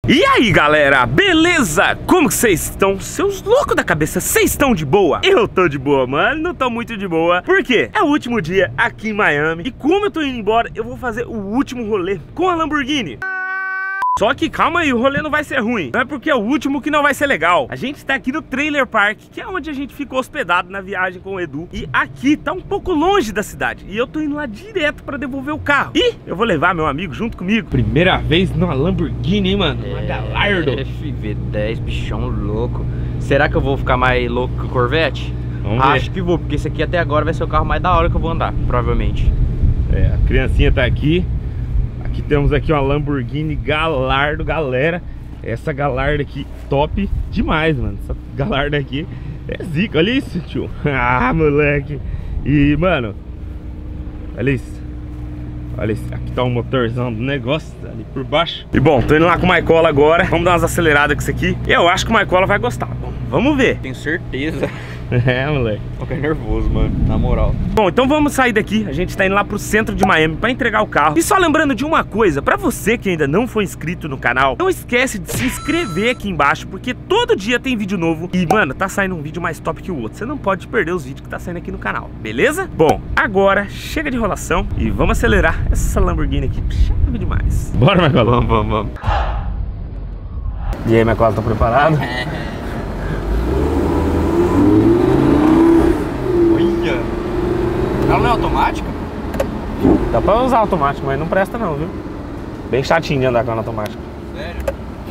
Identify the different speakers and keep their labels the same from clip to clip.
Speaker 1: E aí galera, beleza? Como que vocês estão? Seus loucos da cabeça, vocês estão de boa? Eu tô de boa, mano, não tô muito de boa. Por quê? É o último dia aqui em Miami. E como eu tô indo embora, eu vou fazer o último rolê com a Lamborghini. Só que calma aí, o rolê não vai ser ruim. Não é porque é o último que não vai ser legal. A gente tá aqui no Trailer Park, que é onde a gente ficou hospedado na viagem com o Edu. E aqui tá um pouco longe da cidade. E eu tô indo lá direto pra devolver o carro. E eu vou levar meu amigo junto comigo. Primeira vez numa Lamborghini, hein, mano? Uma Gallardo.
Speaker 2: FV10, bichão louco. Será que eu vou ficar mais louco que o Corvette?
Speaker 1: Vamos ver.
Speaker 2: Acho que vou, porque esse aqui até agora vai ser o carro mais da hora que eu vou andar, provavelmente.
Speaker 1: É, a criancinha tá aqui. Aqui temos aqui uma Lamborghini Gallardo, galera. Essa Gallardo aqui, top demais, mano. Essa Gallardo aqui é zica, olha isso, tio. Ah, moleque. E, mano, olha isso. Olha isso, aqui tá o motorzão do negócio, ali por baixo. E bom, tô indo lá com o Maicola agora. Vamos dar umas aceleradas com isso aqui. Eu acho que o Maicola vai gostar. Bom, vamos ver.
Speaker 2: Tenho certeza.
Speaker 1: É, moleque.
Speaker 2: Tô ficando nervoso, mano, na moral.
Speaker 1: Bom, então vamos sair daqui. A gente tá indo lá pro centro de Miami pra entregar o carro. E só lembrando de uma coisa, pra você que ainda não foi inscrito no canal, não esquece de se inscrever aqui embaixo, porque todo dia tem vídeo novo. E, mano, tá saindo um vídeo mais top que o outro. Você não pode perder os vídeos que tá saindo aqui no canal, beleza? Bom, agora chega de enrolação e vamos acelerar essa Lamborghini aqui. Chave demais. Bora, Maicola.
Speaker 2: Vamos.
Speaker 1: E aí, Maicola, tá preparado?
Speaker 2: Ela não é automática?
Speaker 1: Dá pra usar automático, mas não presta não, viu? Bem chatinho de andar com ela automática.
Speaker 2: Sério?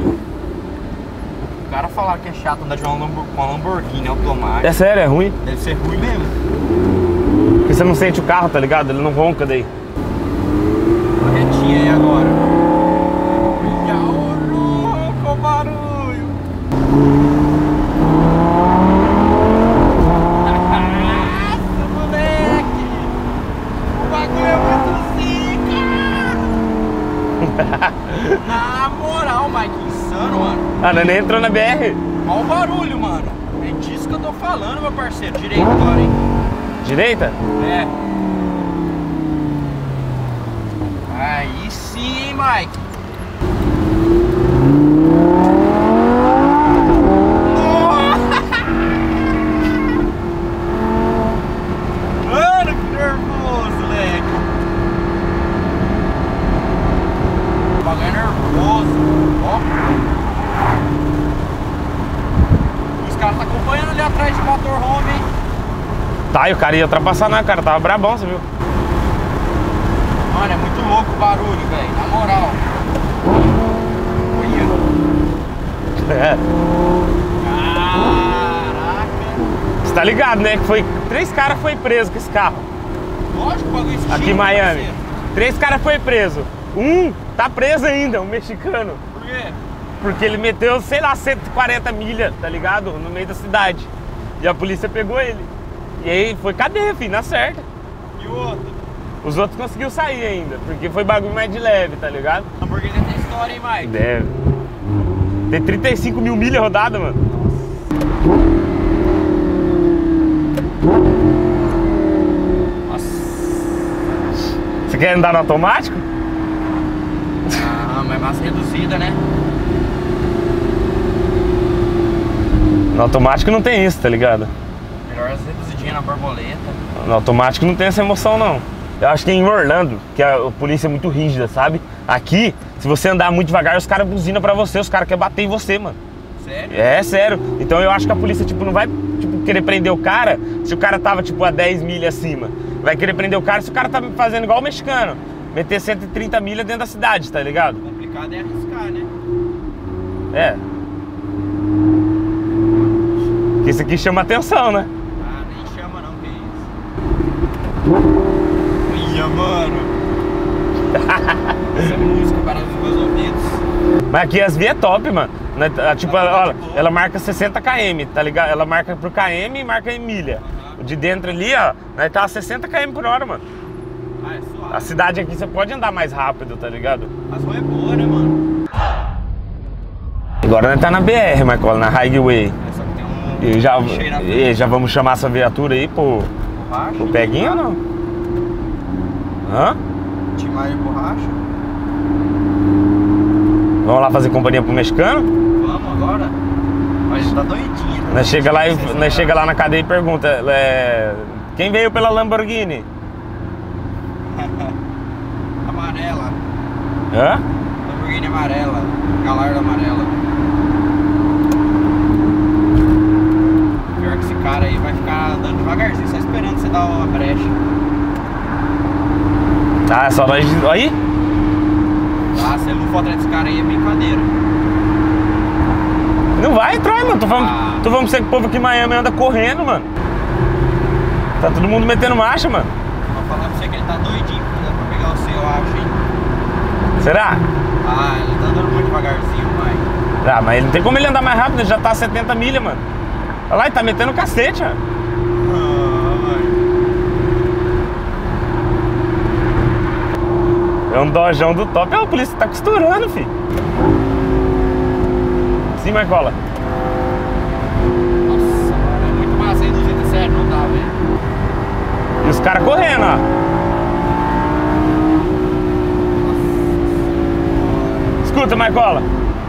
Speaker 2: O cara falar que é chato andar de com uma Lamborghini automática.
Speaker 1: É sério, é ruim.
Speaker 2: Deve ser ruim mesmo.
Speaker 1: Porque você não sente o carro, tá ligado? Ele não ronca daí.
Speaker 2: Retinha aí agora. Olha o barulho. Na moral, Mike, insano, mano.
Speaker 1: Ah, não, nem entrou na BR.
Speaker 2: Olha o barulho, mano. É disso que eu tô falando, meu parceiro. Direito agora, hein?
Speaker 1: Direita?
Speaker 2: É. Aí sim, hein, Mike. Mano, que nervoso, moleque. O bagulho é nervoso. Ó. Os caras tá acompanhando ali atrás de motorhome, hein?
Speaker 1: Tá, e o cara ia ultrapassar não, cara. Tava brabão, você viu?
Speaker 2: Mano, é muito louco o barulho, velho. Na moral. Olha.
Speaker 1: É.
Speaker 2: Caraca.
Speaker 1: Você tá ligado, né? Que foi... 3 caras foi preso com esse carro.
Speaker 2: Lógico, o bagulho estica,
Speaker 1: Aqui em Miami.
Speaker 2: parceiro.
Speaker 1: 3 caras foi preso. Um tá preso ainda, um mexicano.
Speaker 2: Por quê?
Speaker 1: Porque ele meteu, sei lá, 140 milhas, tá ligado? No meio da cidade. E a polícia pegou ele. E aí foi cadeia, filho, na certa.
Speaker 2: E o outro?
Speaker 1: Os outros conseguiu sair ainda, porque foi bagulho mais de leve, tá ligado?
Speaker 2: Lamborghini tem história, hein, Mike?
Speaker 1: Deve. Tem 35 mil milhas rodadas, mano.
Speaker 2: Nossa.
Speaker 1: Você quer andar no automático?
Speaker 2: Ah, mas massa reduzida, né?
Speaker 1: No automático não tem isso, tá ligado?
Speaker 2: Melhor as reduzidinhas na borboleta.
Speaker 1: No automático não tem essa emoção, não. Eu acho que em Orlando, que a polícia é muito rígida, sabe? Aqui, se você andar muito devagar, os caras buzinam pra você, os caras querem bater em você, mano.
Speaker 2: Sério?
Speaker 1: É, sério. Então eu acho que a polícia, tipo, não vai, tipo, querer prender o cara se o cara tava, tipo, a 10 milhas acima. Vai querer prender o cara se o cara tá fazendo igual o mexicano. Meter 130 milhas dentro da cidade, tá ligado?
Speaker 2: O complicado é arriscar, né?
Speaker 1: É. Que isso aqui chama atenção, né?
Speaker 2: Ah, nem chama não, que isso. Ia, mano. Essa música para os meus ouvidos.
Speaker 1: Mas aqui as vias é top, mano. Tipo, olha, ela marca 60 km, tá ligado? Ela marca por km e marca em milha. O de dentro ali, ó, nós tá a 60 km por hora, mano.
Speaker 2: Ah, é suave.
Speaker 1: A cidade aqui você pode andar mais rápido, tá ligado?
Speaker 2: As ruas é boa, né, mano?
Speaker 1: Agora nós tá na BR, Maicola, na Highway.
Speaker 2: É, só que tem um...
Speaker 1: E já vamos chamar essa viatura aí pro Peguinho ou não? Hã?
Speaker 2: Timar de borracha?
Speaker 1: Vamos lá fazer companhia pro mexicano?
Speaker 2: Vamos agora. Mas ele tá doidinho.
Speaker 1: Nós chega lá na cadeia e pergunta, quem veio pela Lamborghini?
Speaker 2: Amarela.
Speaker 1: Hã?
Speaker 2: Lamborghini amarela. Galarda amarela. Pior que esse cara aí vai ficar andando devagarzinho, só esperando você dar uma brecha.
Speaker 1: Ah, é só nós... Aí?
Speaker 2: Ah, se ele não for atrás desse cara aí é brincadeira.
Speaker 1: Não vai entrar, mano. Tô falando pra você que o povo aqui em Miami anda correndo, mano. Tá todo mundo metendo marcha, mano.
Speaker 2: Vou falar pra você que ele tá doidinho pra pegar o seu, eu acho, hein.
Speaker 1: Será?
Speaker 2: Ah, ele tá andando muito devagarzinho, pai.
Speaker 1: Ah, mas não tem como ele andar mais rápido, ele já tá a 70 milhas, mano. Olha lá, ele tá metendo cacete, mano. É um dojão do top. A polícia tá costurando, filho. Sim, Marcola.
Speaker 2: Nossa, mano, é muito massa aí 207, não dá, velho.
Speaker 1: E os caras correndo, ó. Escuta, Marcola.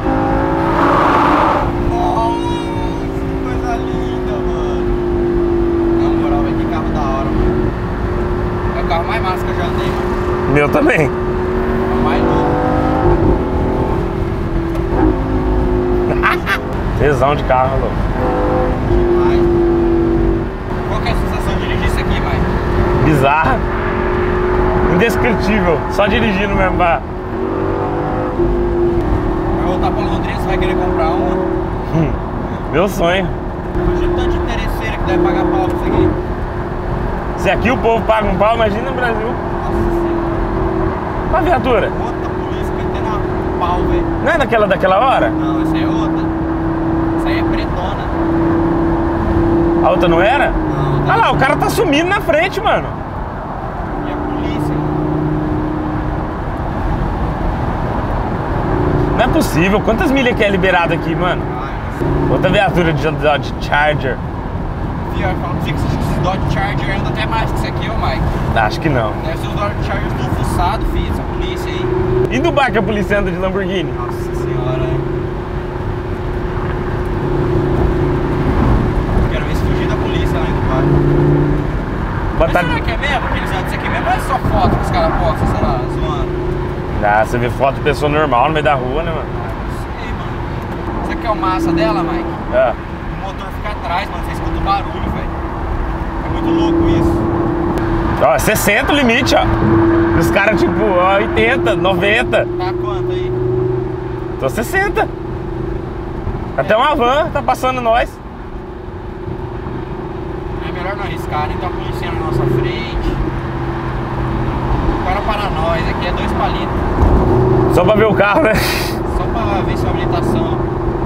Speaker 2: Nossa, que coisa linda, mano. Na moral, velho, que carro da hora, mano. É o carro mais massa que eu já andei, mano.
Speaker 1: Meu também.
Speaker 2: É o mais louco.
Speaker 1: Tesão de carro, louco.
Speaker 2: Demais. Qual que é a sensação de dirigir isso aqui, Mike?
Speaker 1: Bizarra. Indescritível. Só dirigindo mesmo, pá.
Speaker 2: Vai voltar pra Londrina, você vai querer comprar uma?
Speaker 1: Meu sonho.
Speaker 2: Imagina o tanto de interesseira que deve pagar pau pra isso aqui.
Speaker 1: Se aqui o povo paga um pau, imagina no Brasil.
Speaker 2: Nossa senhora.
Speaker 1: Uma viatura.
Speaker 2: Outra polícia metendo uma pau, velho.
Speaker 1: Não é daquela hora?
Speaker 2: Não, essa é outra. Essa aí é pretona.
Speaker 1: A outra não era?
Speaker 2: Não, tá.
Speaker 1: Olha lá, o cara tá sumindo na frente, mano.
Speaker 2: E a polícia?
Speaker 1: Não é possível. Quantas milhas que é liberado aqui, mano? Outra viatura de Dodge Charger.
Speaker 2: Fio, eu falo pra você que esses Dodge Charger anda até mais que isso aqui, ô Mike.
Speaker 1: Acho que não.
Speaker 2: Deve ser os Dodge Chargers do fuçado, filho, essa polícia aí.
Speaker 1: E no bar que a polícia anda de Lamborghini?
Speaker 2: Nossa senhora, hein? Quero ver se fugir da polícia lá em Dubai. Mas será que é mesmo que eles andam isso aqui mesmo? Ou é só foto que os caras postam, sei lá, zoando?
Speaker 1: Ah, você vê foto de pessoa normal no meio da rua, né, mano?
Speaker 2: Não sei, mano. Sabe o que é o massa dela, Mike?
Speaker 1: É.
Speaker 2: O motor fica atrás, mano, você escuta o barulho, velho. É muito louco isso.
Speaker 1: Ó, é 60 o limite, ó. Os caras, tipo, ó, 80, 90.
Speaker 2: Tá quanto aí?
Speaker 1: Tô 60. Até uma van tá passando nós.
Speaker 2: É melhor não arriscar, né? Tem uma polícia na nossa frente. Para nós, aqui é 2 palitos.
Speaker 1: Só pra ver o carro, né?
Speaker 2: Só pra ver sua habilitação.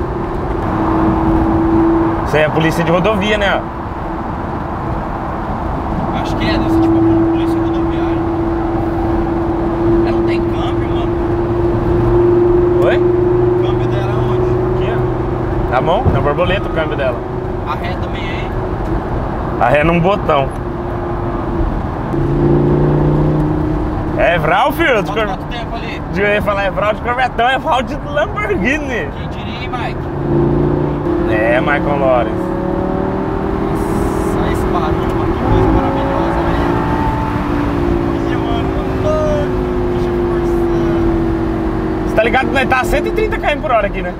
Speaker 1: Isso aí é a polícia de rodovia, né?
Speaker 2: Acho que é, deve ser tipo a polícia rodoviária. Ela não tem câmbio, mano.
Speaker 1: Oi?
Speaker 2: O câmbio dela é onde?
Speaker 1: Aqui, ó. Tá bom? Na borboleta o câmbio dela.
Speaker 2: A ré também é aí.
Speaker 1: A ré num botão. É Vral, filho?
Speaker 2: Quanto tempo ali?
Speaker 1: Eu ia falar, é Vral de Corvetão, é Vral de Lamborghini.
Speaker 2: Quem diria, hein, Mike?
Speaker 1: É, Michael Lores.
Speaker 2: Nossa, esse barulho, mano, que coisa maravilhosa, velho. Ih, mano, deixa eu forçar.
Speaker 1: Você tá ligado que nós tá a 130 km por hora aqui, né?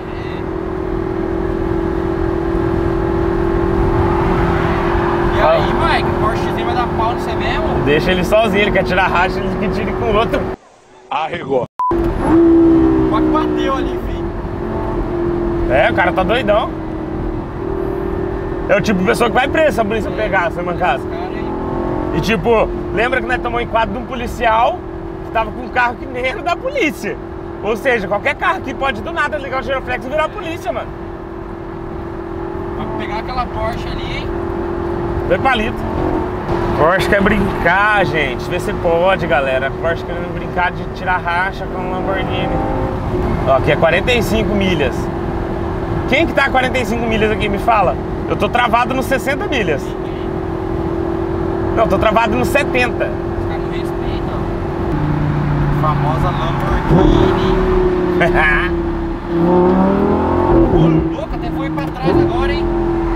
Speaker 2: E aí, Mike, o Porschezinho vai dar pau no você mesmo?
Speaker 1: Deixa ele sozinho, ele quer tirar racha, ele que tire com o outro. Arregou.
Speaker 2: Quase bateu ali, filho.
Speaker 1: É, o cara tá doidão. É o tipo de pessoa que vai preso se a polícia pegar, você mancada. E tipo, lembra que nós tomamos enquadro de um policial que tava com um carro que nem era da polícia. Ou seja, qualquer carro aqui pode do nada ligar o giroflex e virar a polícia, mano.
Speaker 2: Vai pegar aquela Porsche ali, hein?
Speaker 1: 2 palitos. Porsche quer brincar, gente. Vê se pode, galera. Porsche querendo brincar de tirar racha com o Lamborghini. Ó, aqui é 45 milhas. Quem que tá a 45 milhas aqui? Me fala. Eu tô travado nos 60 milhas. Não, tô travado nos 70.
Speaker 2: Os caras não respeitam. Famosa Lamborghini. Ô, louco, até foi pra trás agora, hein?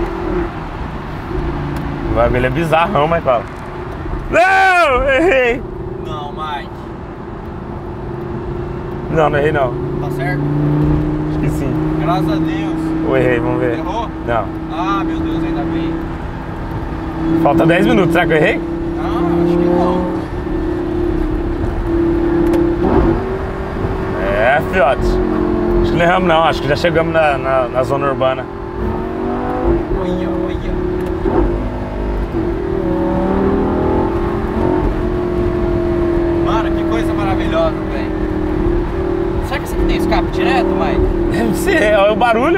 Speaker 1: O bagulho é bizarrão, mas fala. Não, errei.
Speaker 2: Não, Mike.
Speaker 1: Não errei não.
Speaker 2: Tá certo?
Speaker 1: Acho que sim.
Speaker 2: Graças a Deus.
Speaker 1: Ou errei, vamos ver.
Speaker 2: Errou?
Speaker 1: Não.
Speaker 2: Ah, meu Deus, ainda bem.
Speaker 1: Falta 10 minutos, será que eu errei?
Speaker 2: Ah, acho que não.
Speaker 1: É, fiote. Acho que não erramos não, acho que já chegamos na zona urbana.
Speaker 2: Olha. Mano, que coisa maravilhosa, velho. Será que esse aqui tem escape direto, Mike?
Speaker 1: Deve ser, olha o barulho.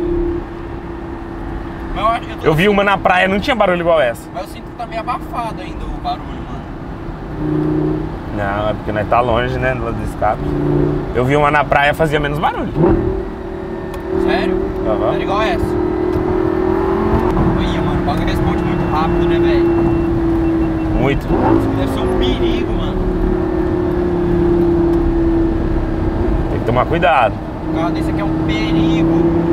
Speaker 2: Mas
Speaker 1: Eu vi uma na praia, não tinha barulho igual essa.
Speaker 2: Mas eu sinto que tá meio abafado ainda o barulho, mano.
Speaker 1: Não, é porque nós tá longe, né, do lado do escape. Eu vi uma na praia, fazia menos barulho.
Speaker 2: Sério?
Speaker 1: Aham.
Speaker 2: Era igual essa. Olha, mano, o bagulho responde muito rápido, né, velho?
Speaker 1: Muito.
Speaker 2: Isso aqui deve ser um perigo, mano.
Speaker 1: Tem que tomar cuidado.
Speaker 2: O carro desse aqui é um perigo.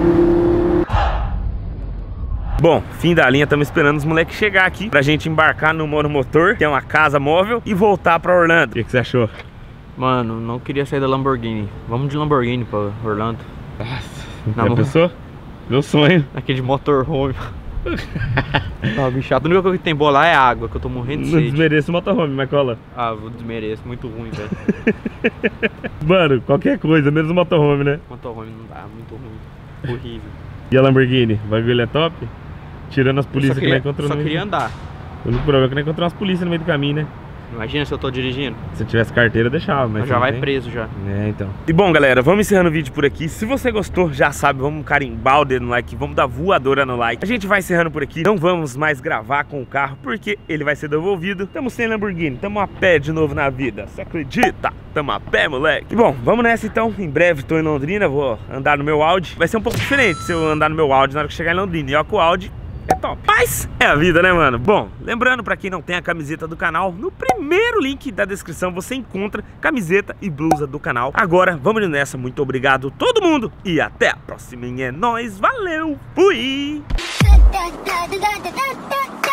Speaker 1: Bom, fim da linha, estamos esperando os moleques chegar aqui pra gente embarcar no monomotor, que é uma casa móvel, e voltar pra Orlando. O que você achou?
Speaker 2: Mano, não queria sair da Lamborghini. Vamos de Lamborghini pra Orlando.
Speaker 1: Já pensou? Meu sonho.
Speaker 2: Aquele de motorhome. Ah, bicho chato. A única coisa que tem boa lá é a água, que eu tô morrendo de
Speaker 1: Não
Speaker 2: sede.
Speaker 1: desmereço o motorhome, mas cola.
Speaker 2: Ah, eu desmereço. Muito ruim, velho.
Speaker 1: Mano, qualquer coisa, menos o motorhome, né?
Speaker 2: Motorhome não dá, muito ruim. Horrível.
Speaker 1: E a Lamborghini? O bagulho é top? Tirando as polícias que nós encontramos.
Speaker 2: Só queria andar.
Speaker 1: O único problema é que nós encontramos as polícias no meio do caminho, né?
Speaker 2: Imagina se eu tô dirigindo.
Speaker 1: Se eu tivesse carteira, eu deixava, mas
Speaker 2: Já vai
Speaker 1: tem.
Speaker 2: preso já.
Speaker 1: É, então. E bom, galera, vamos encerrando o vídeo por aqui. Se você gostou, já sabe, vamos carimbar o dedo no like, vamos dar voadora no like. A gente vai encerrando por aqui. Não vamos mais gravar com o carro, porque ele vai ser devolvido. Tamo sem Lamborghini, tamo a pé de novo na vida. Você acredita? Tamo a pé, moleque. E bom, vamos nessa então. Em breve tô em Londrina, vou andar no meu Audi. Vai ser um pouco diferente se eu andar no meu Audi na hora que chegar em Londrina. E ó, com o Audi é top. Mas é a vida, né, mano? Bom, lembrando, pra quem não tem a camiseta do canal, no primeiro link da descrição você encontra camiseta e blusa do canal. Agora, vamos nessa. Muito obrigado todo mundo e até a próxima. É nóis, valeu, fui!